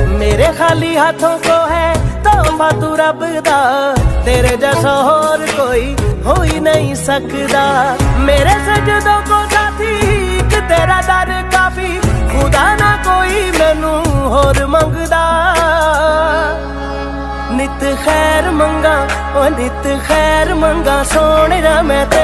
मेरे खाली हाथों को है तोहफा तू रब दा, तेरे जैसा और कोई हो ही नहीं सकदा। मेरे सजदों को साथी एक तेरा दर काफी, खुदा ना कोई मैनू होर मंगदा। नित खैर मंगा ओ नित खैर मंगा सोने मैं